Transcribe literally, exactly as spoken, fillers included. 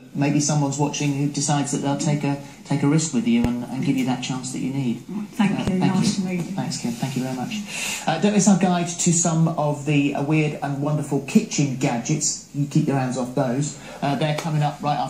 maybe someone's watching who decides that they'll take a take a risk with you and, and give you that chance that you need. Thank uh, you. Thank nice you. to meet you. Thanks, Kim. Thank you very much. Uh, don't miss our guide to some of the uh, weird and wonderful kitchen gadgets. You keep your hands off those. Uh, they're coming up right after.